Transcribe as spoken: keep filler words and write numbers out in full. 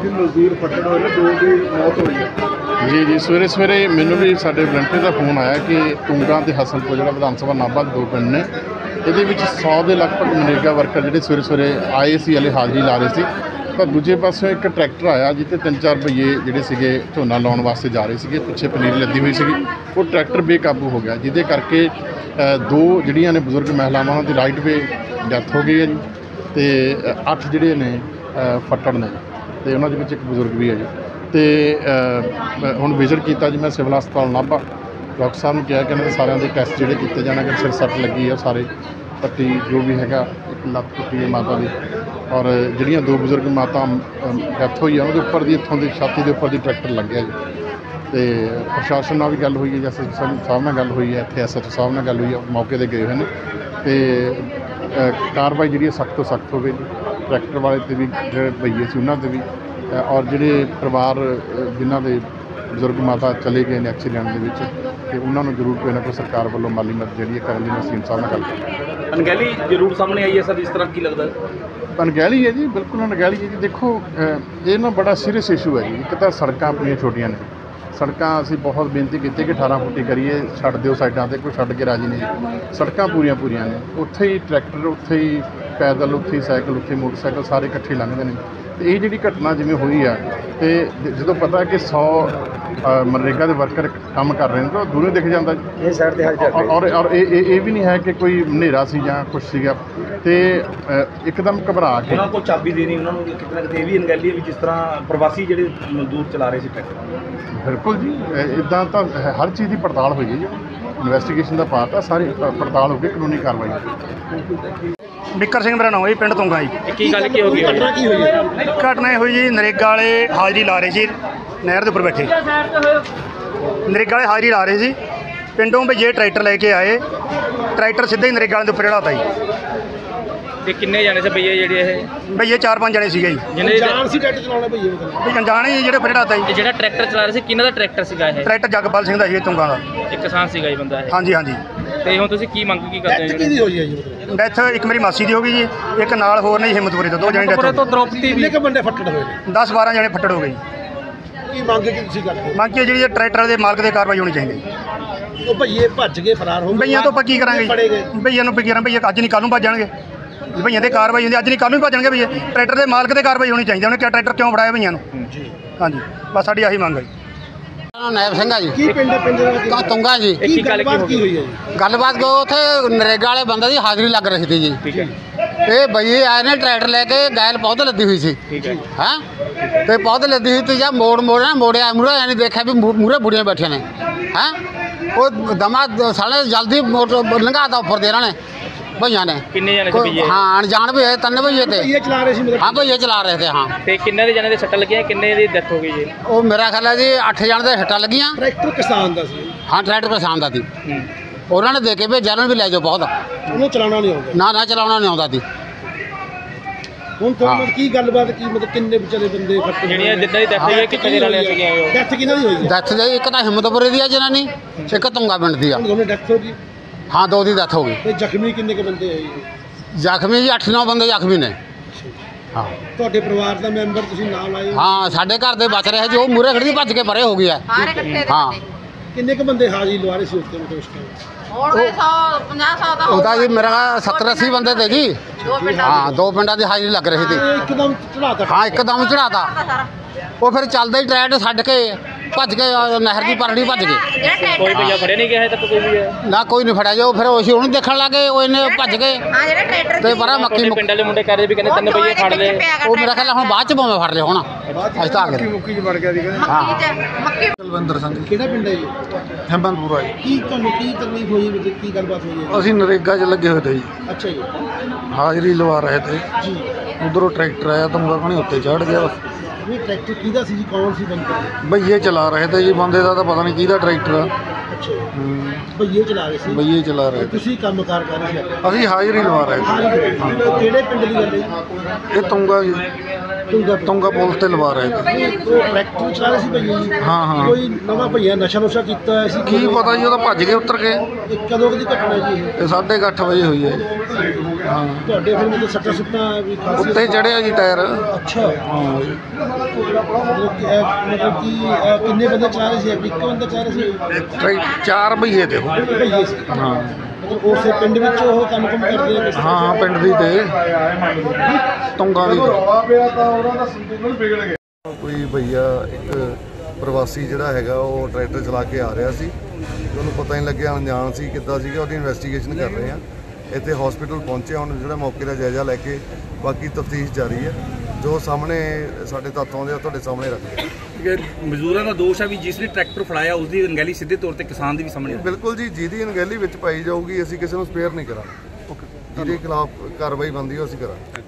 मजदूर फट्टड़ होए ने, दो की मौत हुई है। जी जी सवेरे सवेरे मैनू भी साडे वलंटियर का फोन आया कि तुंगा ते हसनपुर जिहड़ा विधान सभा नाभा दो पिंड ने, ये सौ के लगभग मनरेगा वर्कर जिहड़े सवेरे सवेरे आए सी हले हाज़री ला रहे थे, पर दूजे पासों एक ट्रैक्टर आया जिते तीन चार भईए जिहड़े सीगे झोना लाउण वास्ते जा रहे थे, पिछे पनीर लदी हुई सी, वो ट्रैक्टर बेकाबू हो गया जिहदे करके दो जिहड़ियां ने बजुर्ग महिलावां उन्हां दी राइट वे डैथ हो गई है जी, ते अठ जिहड़े ने फट्टड़ ने, ते उन्हां दे विच एक बजुर्ग भी है जी। तो हुण विजिट किया जी मैं सिविल हस्पताल नाभा, डॉक्टर साहब ने कहा कि इन्हां सारिਆਂ ਦੇ टैसट जिहड़े कीते जाने, अगर सिर सੱਟ लगी है सारे पट्टी जो भी हैगा, एक लत्त टुटी है माता की, और जिहड़ियां दो बजुर्ग माता डैथ हुई है उन्होंने उपर की इत्थों की छाती के उपर की ट्रैक्टर लग गया जी। तो प्रशासन नाल भी गल हुई है, एस एच ओ साहब नाल गल हुई है, इत्थे एस एच ओ साहब नाल गल हुई है, मौके पर गए हुए हैं, तो कार्रवाई जी सख्त तो सख्त हो गई, ट्रैक्टर वाले तो भी जो भईए से उन्होंने भी, और जोड़े परिवार जिन्हों के बजुर्ग माता चले गए हैं एक्सीडेंट के, उन्होंने जरूर कोई ना कोई सरकार वालों माली मदद जी करने मैं सीएम साहब नाल गल अनगहली जरूर सामने आई है सर, इस तरह की लगता है? अनगहली है जी, बिल्कुल अनगहली है जी। देखो ये ना बड़ा सीरीयस इशू है जी। एक तो सड़कां अपनियां छोटियां ने, सड़कां असीं बहुत बेनती की कि अठारह फुटी करिए, छड्ड दिओ साइडां ते, कोई छड्ड के राजी नहीं। सड़कां पूरियां पूरियां ने, उत्थे ही ट्रैक्टर, उत्थे ही पैदल, उत्थे ही साइकिल, उत्थे मोटरसाइकिल सारे इकट्ठे लंघदे ने। तो ये जी घटना जिमें हुई है, तो जो पता है कि सौ मनरेगा के वर्कर काम कर रहे हैं तो दूरों दिख जाता और और और ये भी नहीं है कि कोई हनेरा सी या कुछ सीगा, तो एकदम घबरा के उन्होंने को चाबी देनी, उन्होंने कितना कितने भी अनगहली है, जिस तरह प्रवासी जो मजदूर चला रहे थे ट्रैक्टर। बिल्कुल जी, इदा तो हर चीज़ की पड़ताल हुई है जी, इन्वेस्टिगेशन का पार्ट है, सारी पड़ताल होगी, कानूनी कार्रवाई। बिक्कर सिंह मेरा नाम है जी, पिंड तुंगा जी। की गल की होगी? घटना की हुई है? घटना ये हुई जी, नरेगा वाले हाज़री ला रहे थे, नहर के उपर बैठे नरेगा वाले हाज़री ला रहे थे, पिंडों भईए ट्रैक्टर लेके आए, ट्रैक्टर सीधे ही नरेगा वाले उपर चढ़ाता जी। ते किन्ने जाने से भईए जेडे ये भईए चार पांच जने सीगे जी, अनजान सी ट्रैक्टर चलाउणा भईए मतलब अनजान ही जेडे उपर चढ़ाता जी। जेड़ा ट्रैक्टर चला रहे थे किन्ना दा ट्रैक्टर सीगा ये? ट्रैक्टर जगपाल सिंह का जी, तुंगा का एक किसान सीगा जी बंदा है। हाँ जी हाँ जी। ਤੇ ਹੁਣ ਤੁਸੀਂ ਕੀ ਮੰਗ ਕੀ ਕਰਦੇ ਹੋ? किहदी होई है जी मतलब? ਡੈਥ ਇੱਕ ਮੇਰੀ ਮਾਸੀ ਦੀ ਹੋ ਗਈ ਜੀ, ਇੱਕ ਨਾਲ ਹੋਰ ਨੇ ਹਿੰਮਤਪੁਰੇ ਤੋਂ, ਦੋ ਜਣੇ ਡੈਥ ਹੋ ਤੋਂ ਗਏ। ਦ੍ਰੋਪਦੀ किन्ने के बंदे फट्टड़ होए ने? दस बारह जने फट्टड़ हो गए। की मंग की तुसीं करदे हो? ਮੰਗ ਕੇ ਜਿਹੜੀ ਟਰੈਕਟਰ ਦੇ ਮਾਲਕ ਦੇ ਕਾਰਵਾਈ ਹੋਣੀ ਚਾਹੀਦੀ। ਉਹ ਭਈਏ ਭੱਜ ਗਏ, ਫਰਾਰ ਹੋ ਗਏ। ਭਈਆਂ ਤੋਂ ਆਪਾਂ ਕੀ ਕਰਾਂਗੇ? ਫੜੇ ਗਏ। ਭਈਆਂ ਨੂੰ ਕੀ ਕਰਾਂ? ਭਈਏ ਅੱਜ ਨਹੀਂ ਕੱਲ੍ਹ ਨੂੰ ਭੱਜ ਜਾਣਗੇ। ਭਈਆਂ ਤੇ ਕਾਰਵਾਈ ਹੁੰਦੀ, ਅੱਜ ਨਹੀਂ ਕੱਲ੍ਹ ਨੂੰ ਭੱਜਣਗੇ ਭਈਏ। ਟਰੈਕਟਰ ਦੇ ਮਾਲਕ ਤੇ ਕਾਰਵਾਈ ਹੋਣੀ ਚਾਹੀਦੀ। ਉਹਨੇ ਕਿਹਾ ਟਰੈਕਟਰ ਕਿਉਂ ਫੜਾਇਆ ਭਈਆਂ ਨੂੰ? ਜੀ ਹਾਂਜੀ, ਬਸ ਸਾਡੀ ਆਹੀ ਮੰਗ ਹੈ ਜੀ। नायब सिंह जी की पिंड पिंड का तुंगा जी। की गलबात की हुई है जी? गलबात को उथे नरेगा वाले बंदे की हाजिरी लग रही थी जी। ठीक है। ये भईए आए ने ट्रैक्टर लेके गैल पौध लदी हुई सी। ठीक है। हैं तो पौध लदी हुई थी, जब मोड़ मोड़ मोड़े मुड़े यानी देखा भी मूरे बुढ़िया बैठे ने, हैं वो दमा साले जल्दी मोटर लंघा था ऊपर दे रहा ने भैया ने। किन्ने जाने थे भईए? हाँ अनजान भी है, तन्ने भईए थे। ये चला रहे सी मतलब? हाँ भईए चला रहे थे। हाँ ਤੇ ਕਿੰਨੇ ਦੇ ਜਾਣੇ ਦੇ ਸੱਟਾਂ ਲੱਗੀਆਂ, ਕਿੰਨੇ ਦੀ ਡੈਥ ਹੋ ਗਈ ਜੀ? वो मेरा ख्याल है जी अठ जन के सट्टा लगियां। ट्रैक्टर किसान दा सी? हाँ ट्रैक्टर किसान का थी, उन्होंने दे के भेजा भी ले जाओ बहुत, ਉਹਨੂੰ ਚਲਾਉਣਾ ਨਹੀਂ ਆਉਂਦਾ। ना ना चलाना नहीं आता थी। ਹੁਣ ਤੁਹਾਨੂੰ ਕੀ ਗੱਲਬਾਤ ਕੀ ਮਤਲਬ ਕਿੰਨੇ ਵਿਚਾਰੇ ਬੰਦੇ ਫੱਟੜ ਜਿਹੜੀਆਂ ਜਿੱਦਾਂ ਦੀ ਡੈਥ ਹੋਈ ਹੈ ਕਿੱਥੇ ਦੇ ਨਾਲੇ ਸੀਗੀਆਂ ਉਹ? ਡੈਥ ਕਿਹਨਾਂ ਦੀ ਹੋਈ ਹੈ? डेथ दे एक तो हिम्मतपुरे दी है जनानी, एक तुंगा पिंड दी है। ਹੁਣ ਦੋਨੇ ਡੈਥ ਹੋ ਗਈ हाँ दो दी डेथ हो गई। ਤੇ ਜ਼ਖਮੀ ਕਿੰਨੇ ਕੇ ਬੰਦੇ ਆਏ? जख्मी जी अठ नौ बंदे जख्मी ने। हाँ ਤੁਹਾਡੇ ਪਰਿਵਾਰ ਦਾ ਮੈਂਬਰ ਤੁਸੀਂ ਨਾਲ ਆਏ ਹੋ? हाँ साढ़े घर दे बच रहे जो मूरे खड़ी भज के परे हो गया। हाँ ਕਿੰਨੇ ਕ ਬੰਦੇ ਹਾਜ਼ਰੀ ਲਵਾ ਰਹੇ ਸੀ ਉੱਤੇ ਮਤਲਬ ਉਸ ਟਾਈਮ? ਉਹਦਾ ਜੀ ਮੇਰਾ सत्तर अस्सी बंदे थे जी। हाँ दो पिंडा की हाजिरी लग रही थी। ਇੱਕਦਮ ਚੜਾਤਾ? हाँ एकदम चढ़ाता, वो फिर चलते ही ट्रैक्टर छड्ड के भज के नहर की परड़ी भज गए। ਕੋਈ ਭਈਆ ਫੜਿਆ ਨਹੀਂ ਗਿਆ ਹੈ ਤੱਕ ਕੋਈ भी है? ना कोई नहीं फड़ा जो, फिर उसी ਉਹਨੂੰ देखने लगे वो इन्हें भज गए ते परा मक्की ਤੁਹਾਡੇ ਪਿੰਡ ਵਾਲੇ ਮੁੰਡੇ ਕਹਿ ਰਹੇ ਵੀ ਕਹਿੰਦੇ ਤਿੰਨ ਭਈਏ ਫੜ ਲਏ। ਉਹ ਮੇਰਾ ਖਿਆਲ ਹੁਣ ਬਾਅਦ ਚ ਭਾਵੇਂ ਫੜ ਲਿਆ ਹੋਣਾ, ਅੱਜ ਤਾਂ ਆ ਗਏ। ਮੁੱਕੀ ਚ ਵੜ ਗਿਆ ਸੀ ਕਹਿੰਦੇ। ਹਾਂ ਕੁਲਵਿੰਦਰ ਸਿੰਘ ਕਿਹੜਾ ਪਿੰਡ ਹੈ ਜੀ? ਹਿੰਮਤਪੁਰਾ ਜੀ। ਕੀ ਤੁਹਾਨੂੰ ਕੀ ਤਕਲੀਫ ਹੋਈ, ਮਤਲਬ ਕੀ ਗੱਲਬਾਤ ਹੋਈ ਹੈ? ਅਸੀਂ ਨਰੇਗਾ 'ਚ ਲੱਗੇ ਹੋਏ ਤੇ ਜੀ, ਅੱਛਾ ਜੀ ਹਾਜ਼ਰੀ ਲਵਾ ਰਹੇ ਤੇ, ਜੀ। ਉਧਰੋਂ ਟਰੈਕਟਰ ਆਇਆ ਤਾਂ ਮੁੰਡਾ ਕਣੀ ਉੱਤੇ ਚੜ੍ਹ ਗਿਆ। ਬਸ ਇਹ ਟਰੈਕਟਰ ਕਿਹਦਾ ਸੀ ਜੀ, ਕੌਣ ਸੀ ਬੰਦਾ? ਭਈਏ ਚਲਾ ਰਹੇ ਤੇ ਜੀ, ਬੰਦੇ ਦਾ ਤਾਂ ਪਤਾ ਨਹੀਂ ਕਿਹਦਾ ਟਰੈਕਟਰ ਆ। ਅੱਛਾ ਜੀ। ਹੂੰ, ਭਈਏ ਚਲਾ ਰਹੇ ਸੀ? ਭਈਏ ਚਲਾ ਰਹੇ ਤੇ ਤੁਸੀਂ ਕੰਮ ਕਾਰ ਕਰ ਰਹੇ ਸੀ? ਅਸੀਂ ਹਾਜ਼ਰੀ ਲਵਾ ਰਹੇ ਤੇ। ਕਿਹੜੇ ਪਿੰਡ ਦੀ ਗੱਲ ਹੈ ਜੀ? ਇਹ ਤੁੰਗਾ ਜੀ। ਤੁੰਗਾ ਤੁੰਗਾ ਪੁਲ ਤੇ ਲਵਾ ਰਹੇ ਤੇ ਉਹ ਟਰੈਕਟਰ ਚਲਾ ਰਹੇ ਸੀ ਭਈਆ ਜੀ ਹਾਂ, ਹਾਂ। ਕੋਈ ਨਵਾਂ ਭਈਆ ਨਸ਼ਾ ਨੁਸ਼ਾ ਕੀਤਾ ਹੋਇਆ ਸੀ ਕੀ ਪਤਾ ਜੀ, ਉਹ ਤਾਂ ਭੱਜ ਗਏ ਉੱਤਰ ਕੇ। ਇਹ ਕਦੋਂ ਕੁ ਦੀ ਘਟਨਾ ਜੀ ਇਹ? ਇਹ ਸਾਢੇ ਕੁ ਅੱਠ ਵਜੇ ਹੋਈ ਹੈ ਜੀ। ਹਾਂ, ਤੁਹਾਡੇ ਫਿਰ ਮਤਲਬ ਸੱਟਾਂ ਸੁੱਟਾਂ ਵੀ ਖਾਸੀ ਉੱਤੇ ਚੜਿਆ ਜੀ ਟਾਇਰ। ਅੱਛਾ ਹਾਂ ਜੀ। ਮਤਲਬ ਕਿ ਇਹ- ਮਤਲਬ ਕਿ ਇਹ ਕਿੰਨੇ ਬੰਦੇ ਚਲਾ ਰਹੇ ਸੀ ਇੱਕ ਬੰਦਾ ਚਲਾ ਰਹੇ ਸੀ ਟਰੈ- ਚਾਰ ਬਈਏ ਤੇ ਉਹ। ਭਈਏ ਸੀ ਹਾਂ ਮਤਲਬ ਉਸੇ ਪਿੰਡ ਵਿੱਚ ਉਹ ਕੰਮ ਕੰਮ ਕਰਦੇ ਆ ਕਿਸ ਤਰ੍ਹਾਂ? ਹਾਂ ਹਾਂ, ਪਿੰਡ ਦੀ ਤੇ ਤੁੰਗਾ ਦੀ ਤੇ। ਕੋਈ ਭਈਆ ਇੱਕ ਪ੍ਰਵਾਸੀ ਜਿਹੜਾ ਹੈਗਾ ਉਹ ਟਰੈਕਟਰ ਚਲਾ ਕੇ ਆ ਰਿਹਾ ਸੀ ਤੇ ਉਹਨੂੰ ਪਤਾ ਨਹੀਂ ਲੱਗਿਆ, ਅਣਜਾਣ ਸੀ ਕਿੱਦਾਂ ਸੀਗਾ, ਉਹਦੀ ਇਨਵੈਸਟੀਗੇਸ਼ਨ ਕਰ ਰਹੇ ਆ। ਇੱਥੇ ਹਸਪੀਟਲ ਪਹੁੰਚੇ, ਹੁਣ ਜਿਹੜਾ ਮੌਕੇ ਦਾ ਜਾਇਜ਼ਾ ਲੈ ਕੇ ਬਾਕੀ ਤਫਤੀਸ਼ ਜਾਰੀ ਹੈ। ਜੋ ਸਾਹਮਣੇ ਸਾਡੇ ਤੱਥ ਆਉਂਦੇ ਆ ਤੁਹਾਡੇ ਸਾਹਮਣੇ ਰੱਖਦੇ ਆ। ਮਜ਼ਦੂਰਾਂ ਦਾ ਦੋਸ਼ ਹੈ ਵੀ ਜਿਸ ਨੇ ਟਰੈਕਟਰ ਫੜਾਇਆ ਉਸ ਦੀ ਅਣਗਹਿਲੀ ਸਿੱਧੇ ਤੌਰ ਤੇ ਕਿਸਾਨ ਦੀ ਵੀ ਸਾਹਮਣੇ ਆਈ। ਬਿਲਕੁਲ ਜੀ, ਜਿਹਦੀ ਅਣਗਹਿਲੀ ਵਿੱਚ ਪਾਈ ਜਾਊਗੀ ਅਸੀਂ ਕਿਸੇ ਨੂੰ ਸਪੇਅਰ ਨਹੀਂ ਕਰਾਂਗੇ। ਜਿਹਦੇ ਖਿਲਾਫ ਕਾਰਵਾਈ ਬਣਦੀ ਉਹ ਅਸੀਂ ਕਰਾਂਗੇ।